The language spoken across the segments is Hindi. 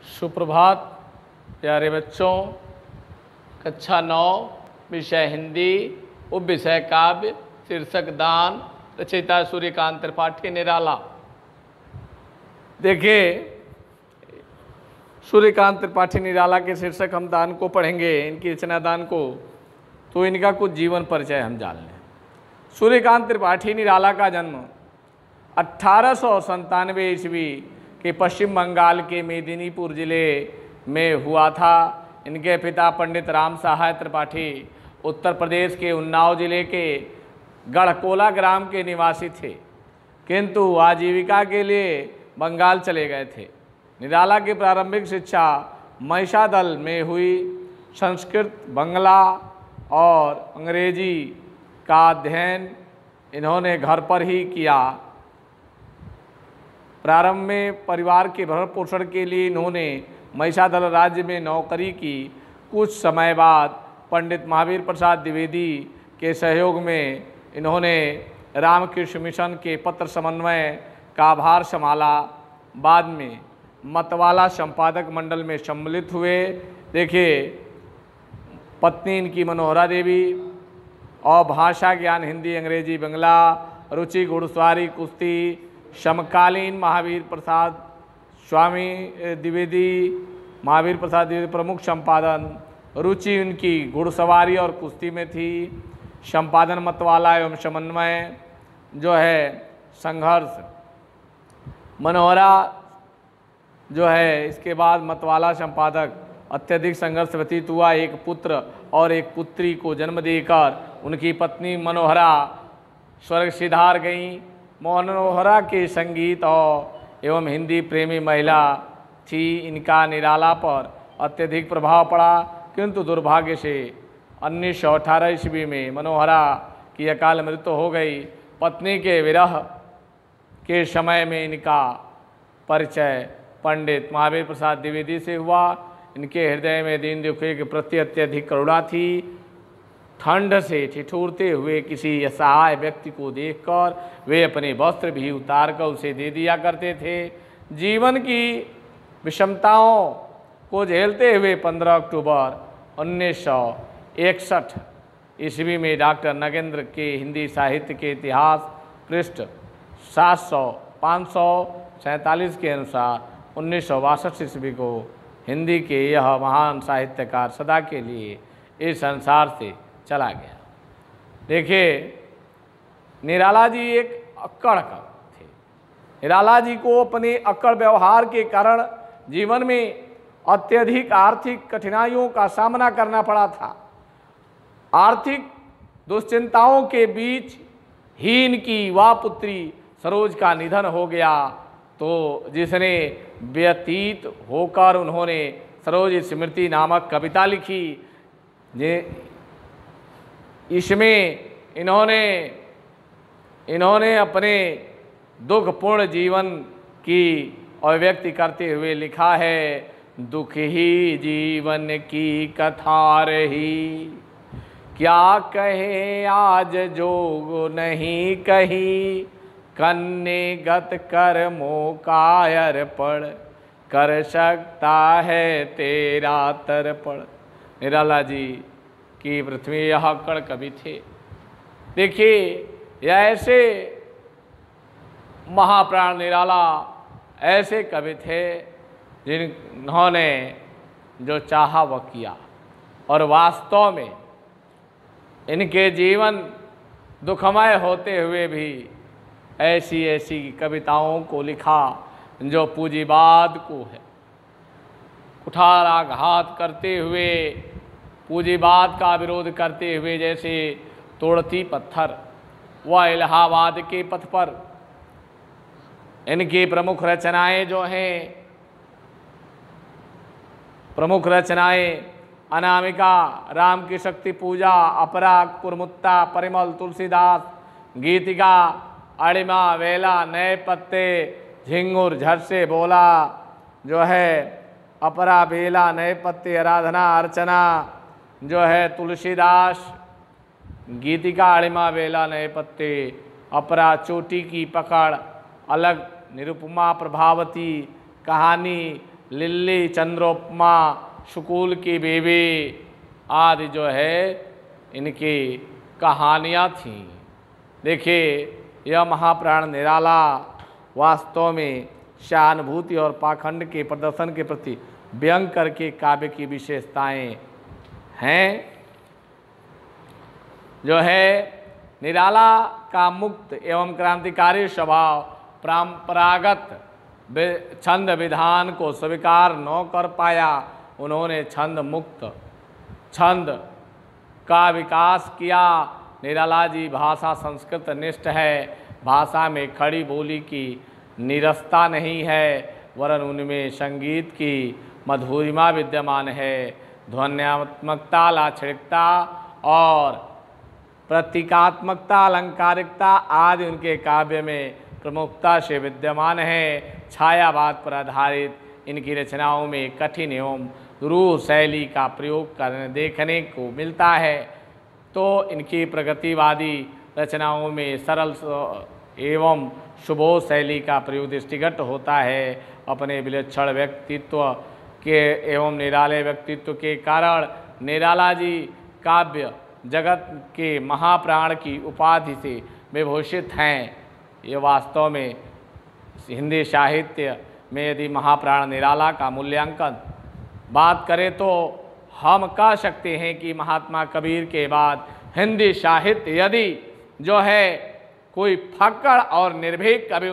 सुप्रभात प्यारे बच्चों। कक्षा 9 विषय हिंदी, उपविषय काव्य, शीर्षक दान, रचयिता सूर्यकांत त्रिपाठी निराला। देखिए, सूर्यकांत त्रिपाठी निराला के शीर्षक हम दान को पढ़ेंगे, इनकी रचना दान को, तो इनका कुछ जीवन परिचय हम जान लें। सूर्यकांत त्रिपाठी निराला का जन्म 1897 ईस्वी के पश्चिम बंगाल के मेदिनीपुर जिले में हुआ था। इनके पिता पंडित राम सहाय त्रिपाठी उत्तर प्रदेश के उन्नाव जिले के गढ़कोला ग्राम के निवासी थे, किंतु आजीविका के लिए बंगाल चले गए थे। निराला की प्रारंभिक शिक्षा महिषादल में हुई। संस्कृत, बंगला और अंग्रेजी का अध्ययन इन्होंने घर पर ही किया। प्रारंभ में परिवार के भरण पोषण के लिए इन्होंने महिषादल राज्य में नौकरी की। कुछ समय बाद पंडित महावीर प्रसाद द्विवेदी के सहयोग में इन्होंने रामकृष्ण मिशन के पत्र समन्वय का भार संभाला। बाद में मतवाला संपादक मंडल में सम्मिलित हुए। देखिए, पत्नी इनकी मनोहरा देवी और भाषा ज्ञान हिंदी, अंग्रेजी, बंगला, रुचि घुड़सवारी, कुश्ती, समकालीन महावीर प्रसाद स्वामी द्विवेदी, महावीर प्रसाद द्विवेदी प्रमुख संपादन। रुचि उनकी घुड़सवारी और कुश्ती में थी। संपादन मतवाला एवं समन्वय जो है संघर्ष। मनोहरा जो है इसके बाद मतवाला संपादक अत्यधिक संघर्ष व्यतीत हुआ। एक पुत्र और एक पुत्री को जन्म देकर उनकी पत्नी मनोहरा स्वर्ग सिधार गईं। मनोहरा के संगीत और एवं हिंदी प्रेमी महिला थी। इनका निराला पर अत्यधिक प्रभाव पड़ा, किंतु दुर्भाग्य से 1918 ईस्वी में मनोहरा की अकाल मृत्यु हो गई। पत्नी के विरह के समय में इनका परिचय पंडित महावीर प्रसाद द्विवेदी से हुआ। इनके हृदय में दीन दुखियों के प्रति अत्यधिक करुणा थी। ठंड से ठिठुरते हुए किसी असहाय व्यक्ति को देखकर वे अपने वस्त्र भी उतारकर उसे दे दिया करते थे। जीवन की विषमताओं को झेलते हुए 15 अक्टूबर 1961 ईस्वी में डॉक्टर नगेंद्र के हिंदी साहित्य के इतिहास पृष्ठ 547 के अनुसार 1962 ईस्वी को हिंदी के यह महान साहित्यकार सदा के लिए इस संसार से चला गया। देखिए, निराला जी एक अक्कड़ थे। निराला जी को अपने अक्कड़ व्यवहार के कारण जीवन में अत्यधिक आर्थिक कठिनाइयों का सामना करना पड़ा था। आर्थिक दुश्चिंताओं के बीच ही इनकी वह पुत्री सरोज का निधन हो गया, तो जिसने व्यतीत होकर उन्होंने सरोज स्मृति नामक कविता लिखी। इसमें इन्होंने अपने दुखपूर्ण जीवन की अभिव्यक्ति करते हुए लिखा है, दुख ही जीवन की कथा रही, क्या कहे आज जोग नहीं कही, कन्ने गत कर्मों का अर्पण, कर सकता है तेरा तर्पण। निराला जी की पृथ्वी यह अक्कड़ कवि थे। देखिए, यह ऐसे महाप्राण निराला ऐसे कवि थे जिन्होंने जो चाहा वह किया, और वास्तव में इनके जीवन दुखमय होते हुए भी ऐसी ऐसी कविताओं को लिखा जो पूंजीवाद को है कुठाराघात करते हुए, पूंजीवाद का विरोध करते हुए, जैसे तोड़ती पत्थर व इलाहाबाद के पथ पर। इनकी प्रमुख रचनाएं जो हैं, प्रमुख रचनाएं अनामिका, राम की शक्ति पूजा, अपराग, कुरमुत्ता, परिमल, तुलसीदास, गीतिका, अड़िमा, वेला, नए पत्ते, झिंगुर, झट से बोला जो है, अपरा, बेला, नए पत्ते, आराधना, अर्चना जो है, तुलसीदास, गीतिका, अड़िमा, बेला, नए पत्ते, अपरा, चोटी की पकड़, अलग, निरुपमा, प्रभावती, कहानी, लिल्ली, चंद्रोपमा, शुकुल की बेबी आदि जो है इनकी कहानियाँ थीं। देखिए, यह महाप्राण निराला वास्तव में सहानुभूति और पाखंड के प्रदर्शन के प्रति व्यंग करके काव्य की विशेषताएं हैं। जो है निराला का मुक्त एवं क्रांतिकारी स्वभाव परंपरागत छंद विधान को स्वीकार न कर पाया। उन्होंने छंद मुक्त छंद का विकास किया। निराला जी भाषा संस्कृत निष्ठ है। भाषा में खड़ी बोली की निरस्ता नहीं है, वरन उनमें संगीत की मधुरिमा विद्यमान है। ध्वन्यात्मकता, लाक्षणिकता और प्रतीकात्मकता, अलंकारिकता आदि उनके काव्य में प्रमुखता से विद्यमान है। छायावाद पर आधारित इनकी रचनाओं में कठिन एवं रूह शैली का प्रयोग करने देखने को मिलता है, तो इनकी प्रगतिवादी रचनाओं में सरल एवं सुबोध शैली का प्रयोग दृष्टिगत होता है। अपने विलक्षण व्यक्तित्व के एवं निराले व्यक्तित्व के कारण निराला जी काव्य जगत के महाप्राण की उपाधि से विभूषित हैं। ये वास्तव में हिंदी साहित्य में यदि महाप्राण निराला का मूल्यांकन बात करें तो हम कह सकते हैं कि महात्मा कबीर के बाद हिंदी साहित्य यदि जो है कोई फक्कड़ और निर्भीक कवि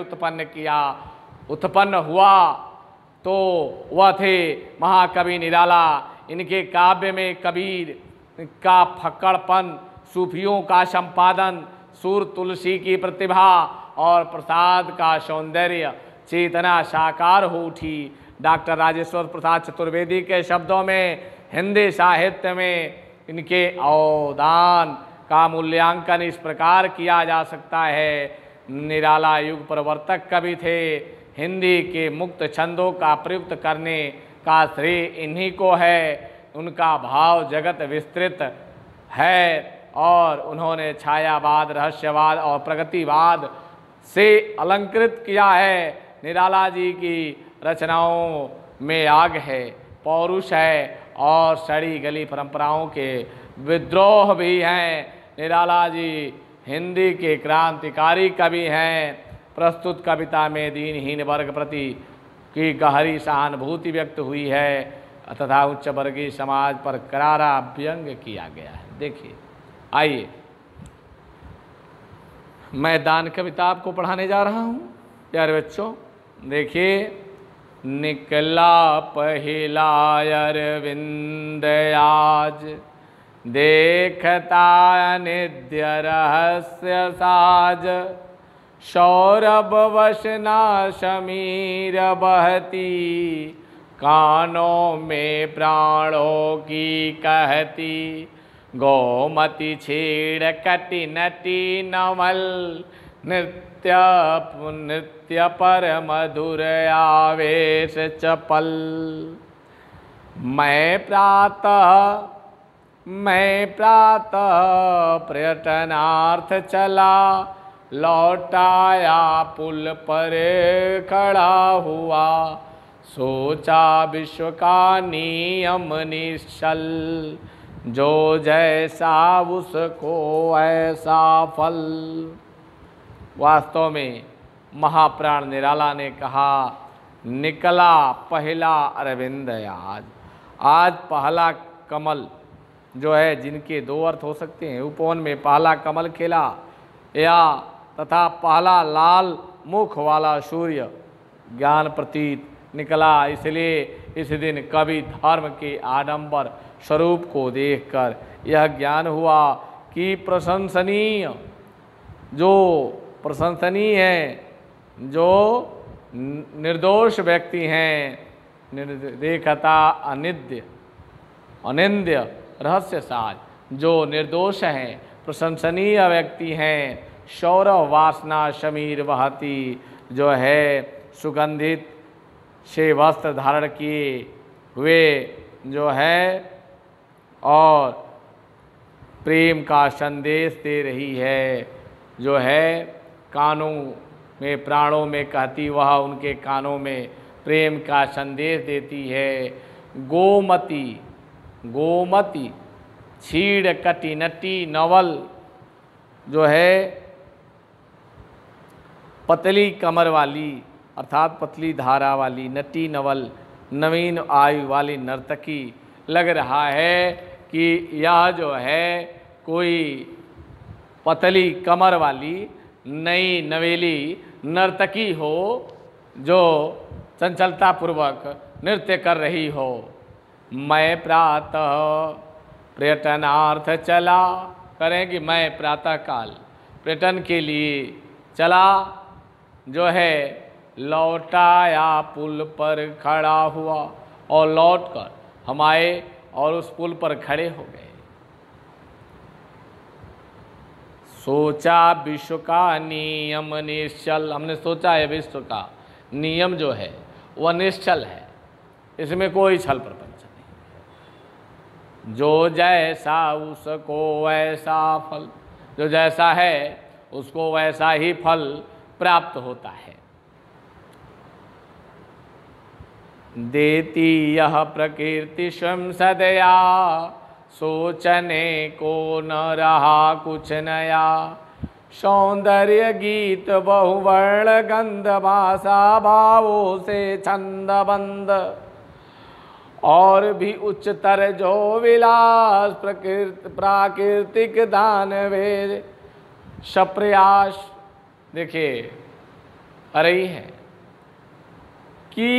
उत्पन्न हुआ तो वह थे महाकवि निराला। इनके काव्य में कबीर का फक्कड़पन, सूफियों का संपादन, सूर तुलसी की प्रतिभा और प्रसाद का सौंदर्य चेतना साकार हो उठी। डॉक्टर राजेश्वर प्रसाद चतुर्वेदी के शब्दों में हिंदी साहित्य में इनके अवदान का मूल्यांकन इस प्रकार किया जा सकता है। निराला युग प्रवर्तक कवि थे। हिंदी के मुक्त छंदों का प्रयुक्त करने का श्रेय इन्हीं को है। उनका भाव जगत विस्तृत है और उन्होंने छायावाद, रहस्यवाद और प्रगतिवाद से अलंकृत किया है। निराला जी की रचनाओं में आग है, पौरुष है और सड़ी गली परंपराओं के विद्रोह भी हैं। निराला जी हिंदी के क्रांतिकारी कवि हैं। प्रस्तुत कविता में दीनहीन वर्ग प्रति की गहरी सहानुभूति व्यक्त हुई है तथा उच्च वर्गीय समाज पर करारा व्यंग किया गया है। देखिए, आइए मैं दान कविता आपको पढ़ाने जा रहा हूँ प्यारे बच्चों। देखिए, निकला पहिला अरविंद आज, देखता नित्य रहस्य साज, सौरभ वसना समीर बहती, कानों में प्राणों की कहती, गोमती छेड़ कटी नटी नवल, नृत्य पर मधुर आवेश चपल। मैं प्रातः पर्यटनार्थ चला, लौटाया पुल पर खड़ा हुआ, सोचा विश्व का नियम निश्चल, जो जैसा उसको ऐसा फल। वास्तव में महाप्राण निराला ने कहा, निकला पहला अरविंद आज। आज पहला कमल जो है, जिनके दो अर्थ हो सकते हैं, उपवन में पहला कमल खिला या तथा पहला लाल मुख वाला सूर्य ज्ञान प्रतीत निकला। इसलिए इस दिन कवि धर्म के आडंबर स्वरूप को देखकर यह ज्ञान हुआ कि प्रशंसनीय है, जो निर्दोष व्यक्ति हैं, निर्देखता अनिंद्य रहस्य साज, जो निर्दोष हैं, प्रशंसनीय व्यक्ति हैं, सौरभ वासना समीर बहती, जो है सुगंधित से वस्त्र धारण किए हुए जो है और प्रेम का संदेश दे रही है, जो है कानों में प्राणों में कहती, वह उनके कानों में प्रेम का संदेश देती है। गोमती, गोमती छीड़ कटी नटी नवल जो है पतली कमर वाली अर्थात पतली धारा वाली नटी नवल नवीन आयु वाली नर्तकी लग रहा है कि यह जो है कोई पतली कमर वाली नई नवेली नर्तकी हो जो चंचलता पूर्वक नृत्य कर रही हो। मैं प्रातः पर्यटनार्थ चला, करें कि मैं प्रातःकाल पर्यटन के लिए चला, जो है लौटाया पुल पर खड़ा हुआ और लौटकर हम आए और उस पुल पर खड़े हो गए। सोचा विश्व का नियम निश्चल, हमने सोचा है विश्व का नियम जो है वह निश्चल है, इसमें कोई छल प्रपंच नहीं। जो जैसा उसको वैसा फल, जो जैसा है उसको वैसा ही फल प्राप्त होता है। देती यह प्रकृति स्वयं सदया, सोचने को न रहा कुछ नया। सौंदर्य गीत बहुवर्ण गंध भाषा भावों से छंदबंद, और भी उच्चतर जो विलास प्राकृतिक दान वेद सप्रयास। देखिए अरे है कि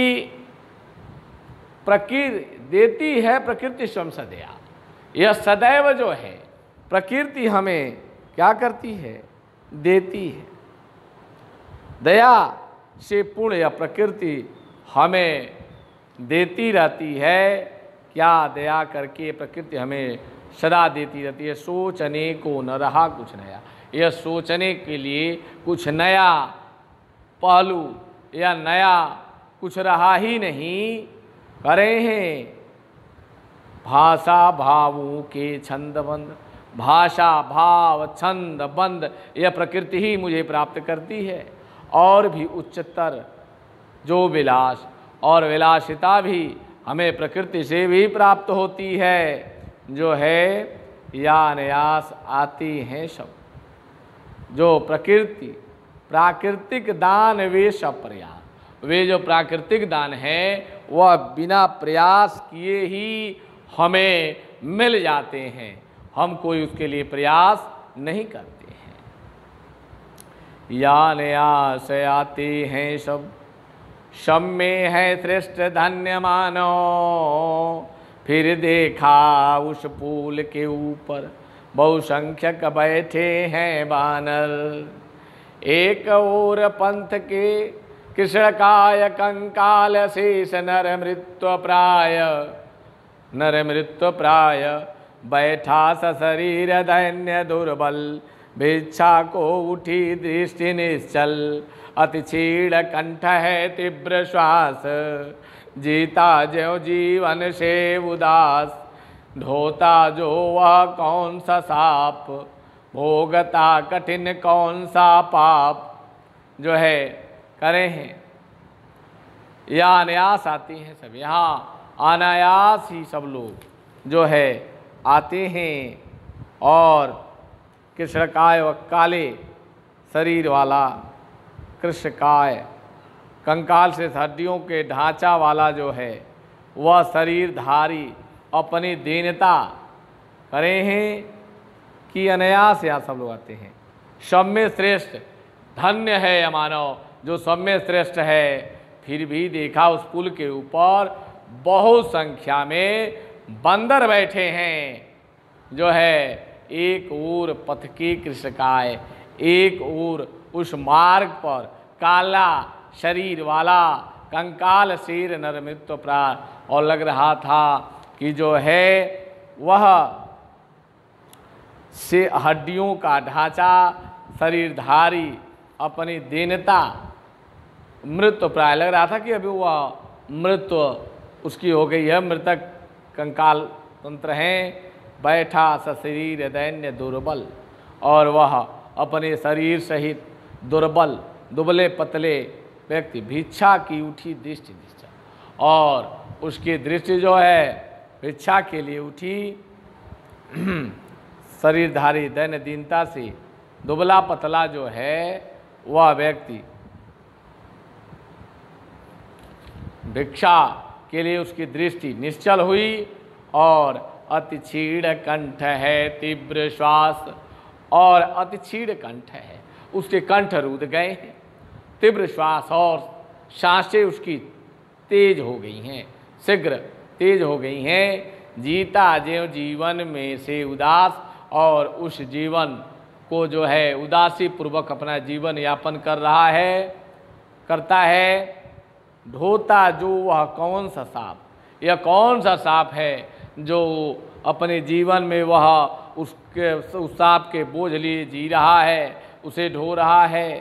प्रकृति देती है, प्रकृति स्वयं सदया, यह सदैव जो है प्रकृति हमें क्या करती है, देती है। दया से पूर्ण यह प्रकृति हमें देती रहती है। क्या दया करके प्रकृति हमें सदा देती रहती है। सोचने को न रहा कुछ नया, यह सोचने के लिए कुछ नया पहलू या नया कुछ रहा ही नहीं। करे हैं भाषा भावों के छंदबंद, भाषा भाव छंद बंद यह प्रकृति ही मुझे प्राप्त करती है। और भी उच्चतर जो विलास और विलासिता भी हमें प्रकृति से भी प्राप्त होती है, जो है या अनायास आती हैं सब। जो प्रकृति प्राकृतिक दान वे सब प्रयास, वे जो प्राकृतिक दान है वह बिना प्रयास किए ही हमें मिल जाते हैं, हम कोई उसके लिए प्रयास नहीं करते हैं। या अनायास आते हैं सब, सब में है श्रेष्ठ धन्य मानो। फिर देखा उस पुल के ऊपर बहुसंख्यक बैठे हैं बानर। एक और पंथ के कृष्णकाय कंकाल शेष नर मृत्यु प्राय, नर मृत्यु प्राय बैठा सशरीर दैन्य दुर्बल। भिक्षा को उठी दृष्टि निश्चल, अति क्षीण कंठ है तीव्र श्वास। जीता जो जीवन से उदास, ढोता जो वह कौन सा साप। भोगता कठिन कौन सा पाप, जो है करे हैं। या अनायास आती हैं सब, यहाँ अनायास ही सब लोग जो है आते हैं। और कृष्णकाय व काले शरीर वाला कृष्णकाय कंकाल से हड्डियों के ढांचा वाला जो है वह शरीरधारी अपनी दीनता करे हैं कि अनायास यहाँ सब लोग आते हैं। सब में श्रेष्ठ धन्य है यह मानव जो सब में श्रेष्ठ है। फिर भी देखा उस पुल के ऊपर बहुत संख्या में बंदर बैठे हैं, जो है एक ओर पथ की कृष्णकाय, एक ओर उस मार्ग पर काला शरीर वाला कंकाल शेर नर मृत्यु प्राण। और लग रहा था कि जो है वह से हड्डियों का ढांचा शरीरधारी अपनी दीनता मृत्यु प्राय, लग रहा था कि अभी वह मृत्यु उसकी हो गई है, मृतक कंकाल तंत्र हैं। बैठा सशरीर दैन्य दुर्बल, और वह अपने शरीर सहित दुर्बल दुबले पतले व्यक्ति भिक्षा की उठी दृष्टि निश्चल। और उसकी दृष्टि जो है भिक्षा के लिए उठी। शरीरधारी दैन्य दीनता से दुबला पतला जो है वह व्यक्ति भिक्षा के लिए उसकी दृष्टि निश्चल हुई और अति क्षीण कंठ है तीव्र श्वास, और अति क्षीण कंठ है, उसके कंठ रुध गए हैं, तीव्र श्वास और सांसें उसकी तेज हो गई हैं, शीघ्र तेज हो गई हैं। जीता जो जीवन में से उदास, और उस जीवन को जो है उदासी पूर्वक अपना जीवन यापन कर रहा है, करता है। ढोता जो वह कौन सा सांप, यह कौन सा सांप है जो अपने जीवन में वह उस सांप के बोझ लिए जी रहा है, उसे ढो रहा है।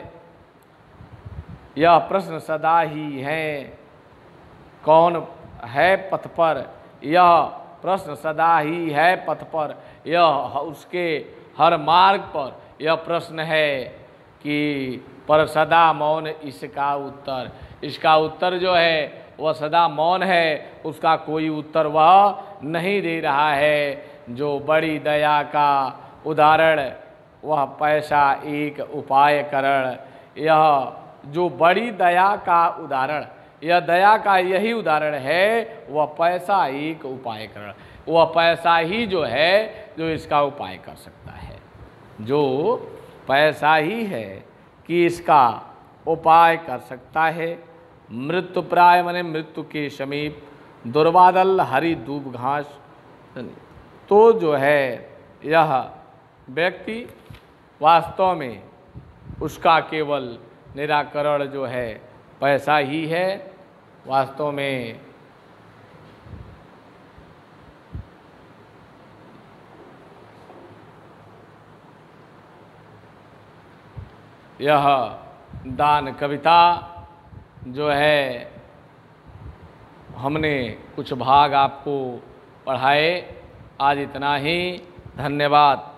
यह प्रश्न सदा ही है, कौन है पथ पर, यह प्रश्न सदा ही है पथ पर, यह उसके हर मार्ग पर यह प्रश्न है कि पर सदा मौन इसका उत्तर, इसका उत्तर जो है वह सदा मौन है, उसका कोई उत्तर वह नहीं दे रहा है। जो बड़ी दया का उदाहरण वह पैसा एक उपाय करण, यह जो बड़ी दया का उदाहरण, यह दया का यही उदाहरण है, वह पैसा एक उपाय करण, वह पैसा ही जो है जो इसका उपाय कर सकता है, जो पैसा ही है कि इसका उपाय कर सकता है। मृत्यु प्राय माने मृत्यु के समीप, दुर्बादल हरी दूब घास, तो जो है यह व्यक्ति वास्तव में उसका केवल निराकरण जो है पैसा ही है। वास्तव में यह दान कविता जो है हमने कुछ भाग आपको पढ़ाए। आज इतना ही, धन्यवाद।